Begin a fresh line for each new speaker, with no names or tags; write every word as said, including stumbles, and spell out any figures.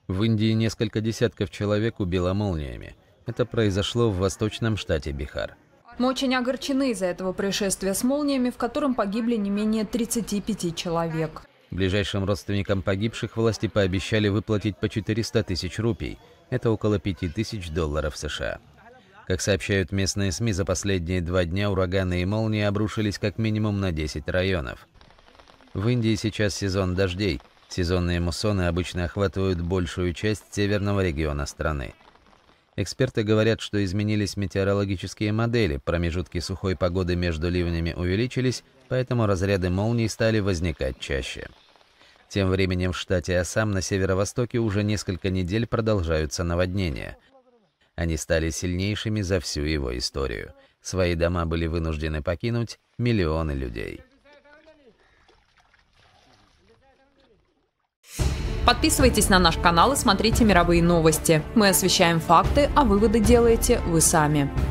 В Индии несколько десятков человек убило молниями. Это произошло в восточном штате Бихар.
Мы очень огорчены из-за этого происшествия с молниями, в котором погибли не менее тридцати пяти человек.
Ближайшим родственникам погибших власти пообещали выплатить по четыреста тысяч рупий. Это около пяти тысяч долларов США. Как сообщают местные СМИ, за последние два дня ураганы и молнии обрушились как минимум на десять районов. В Индии сейчас сезон дождей. Сезонные муссоны обычно охватывают большую часть северного региона страны. Эксперты говорят, что изменились метеорологические модели, промежутки сухой погоды между ливнями увеличились, поэтому разряды молний стали возникать чаще. Тем временем в штате Ассам на северо-востоке уже несколько недель продолжаются наводнения. Они стали сильнейшими за всю его историю. Свои дома были вынуждены покинуть миллионы людей.
Подписывайтесь на наш канал и смотрите мировые новости. Мы освещаем факты, а выводы делаете вы сами.